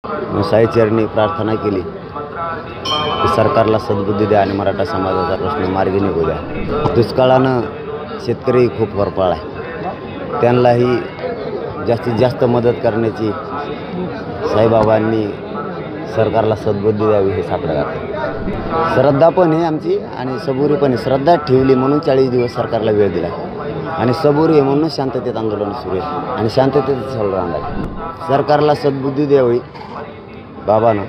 मी साईचरणी प्रार्थना केली की सरकारला सद्बुद्धी द्या आणि मराठा समाजाचा प्रश्न मार्गी निघू द्या। दुष्काळानं शेतकरी खूप वरपाळ आहे, त्यांनाही जास्तीत जास्त मदत करण्याची साईबाबांनी सरकारला सद्बुद्धी द्यावी हे साकडं घातलं। श्रद्धा पण आहे आमची आणि सबुरी पण आहे। श्रद्धा ठेवली म्हणून 40 दिवस सरकारला वेळ दिला आणि सबुरी आहे म्हणून शांततेत आंदोलन सुरू आहे आणि शांततेत चालू राहणार आहे। सरकारला सद्बुद्धी द्यावी बाबांना,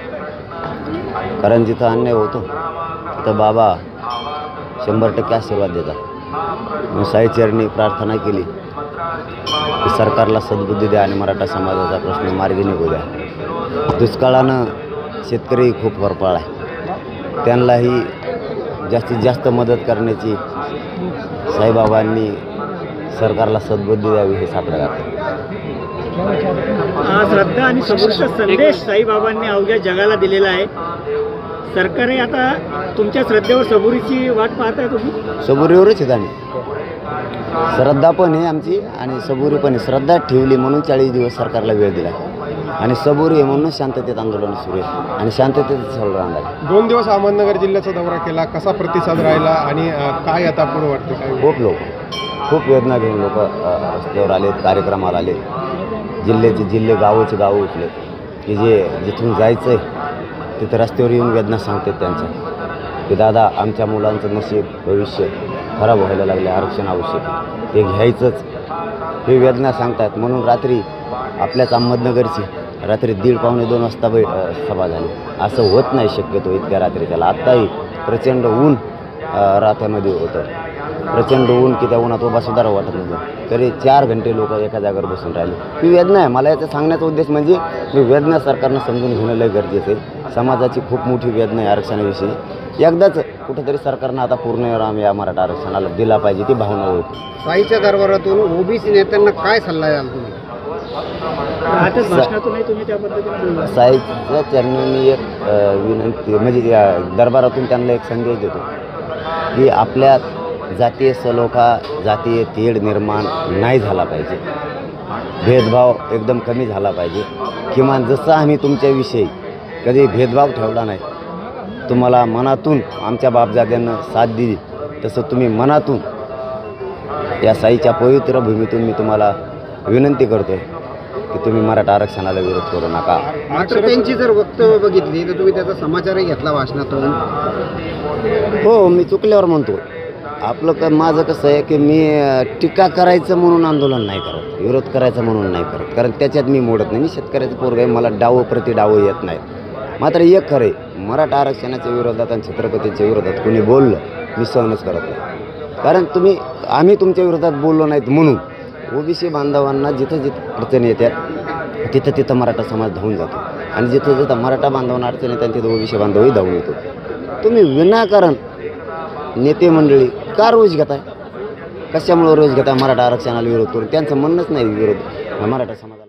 कारण जिथं अन्याय होतो तिथं बाबा 100% आशीर्वाद देतात। मी साईचरणी प्रार्थना केली की सरकारला सद्बुद्धी द्या आणि मराठा समाजाचा प्रश्न मार्गी निघू द्या। दुष्काळानं शेतकरी खूप वरपाळ आहे, त्यांनाही जास्तीत जास्त मदत करण्याची साईबाबांनी सरकारला सद्बुद्धी द्यावी हे साकडं घातलं। श्रद्धा आणि सबुरीचा संदेश साईबाबांनी अवघ्या जगाला दिलेला आहे। सरकारने आता तुमच्या श्रद्धेवर सबुरीची वाट पाहताय तुम्ही? सबुरीवरच आहेत आम्ही। श्रद्धा पण आहे आमची आणि सबुरी पण आहे। श्रद्धा ठेवली म्हणून 40 दिवस सरकारला वेळ दिला आणि सबुरी आहे म्हणून शांततेत आंदोलन सुरू आहे आणि शांततेत चालू राहणार आहे। 2 दिवस अहमदनगर जिल्ह्याचा दौरा केला, कसा प्रतिसाद राहिला आणि काय आता पुढे वाटते? काय खूप वेदना घेऊन लोक रस्त्यावर आलेत, कार्यक्रमाला आले, जिल्हे गावोचे गाव उठले की जिथून जायचं आहे तिथं रस्त्यावर येऊन वेदना सांगतात त्यांच्या की दादा आमच्या मुलांचं नशीब भविष्य खराब व्हायला लागले, आरक्षण आवश्यक आहे, ते घ्यायचंच, हे वेदना सांगतात। म्हणून रात्री आपल्याच अहमदनगरची रात्री 1:30-2 वाजता सभा झाली। असं होत नाही शक्यतो इतक्या रात्री त्याला। आत्ताही प्रचंड ऊन रात्यामध्ये होतं, प्रचंड ऊन की त्या उन्हात उभा सुद्धा वाटत नव्हतं, तरी 4 घंटे लोक एका जागेवर बसून राहिले। ही वेदना आहे। मला याचा सांगण्याचा उद्देश म्हणजे ही वेदना सरकारनं समजून घेणं लय गरजेचं आहे। समाजाची खूप मोठी वेदना आहे आरक्षणाविषयी। एकदाच कुठेतरी सरकारनं आता पूर्ण या मराठा आरक्षणाला दिला पाहिजे, ती भावना होती। साईच्या दरबारातून ओबीसी नेत्यांना काय सल्ला द्याल तुम्ही? साईच्या चरणी मी एक विनंती म्हणजे दरबारातून त्यांना एक संदेश देतो की आपल्या जातीय सलोखा, जातीय तेढ निर्माण नाही झाला पाहिजे, भेदभाव एकदम कमी झाला पाहिजे। किमान जसं आम्ही तुमच्याविषयी कधी भेदभाव ठेवला नाही, तुम्हाला मनातून आमच्या बापजाद्यांना साथ दिली, तसं तुम्ही मनातून या साईच्या पवित्र भूमीतून मी तुम्हाला विनंती करतो की तुम्ही मराठा आरक्षणाला विरोध करू नका। मात्र त्यांची जर वक्तव्य बघितली तर तुम्ही त्याचा समाचारही घेतला भाषणातून? हो, मी चुकल्यावर म्हणतो। आपलं माझं कसं आहे की मी टीका करायचं म्हणून आंदोलन नाही करत, विरोध करायचा म्हणून नाही करत, कारण त्याच्यात मी मोडत नाही। मी शेतकऱ्याचं पोरग आहे, मला डावं प्रति डावं येत नाहीत। मात्र एक खरं आहे, मराठा आरक्षणाच्या विरोधात आणि छत्रपतीच्या विरोधात कोणी बोललं मी सहनच करत नाही, कारण आम्ही तुमच्या विरोधात बोललो नाहीत म्हणून ओबीसी बांधवांना जिथं अडचणी येतात तिथं मराठा समाज धावून जातो आणि जिथं मराठा बांधवांना अडचणी येतात तिथं ओबीसी बांधवही धावून येतो। तुम्ही विनाकारण नेते मंडळी का रोज घेताय? कशामुळे रोज घेताय? मराठा आरक्षणाला विरोध करून त्यांचं म्हणणंच नाही विरोध मराठा समाजाला।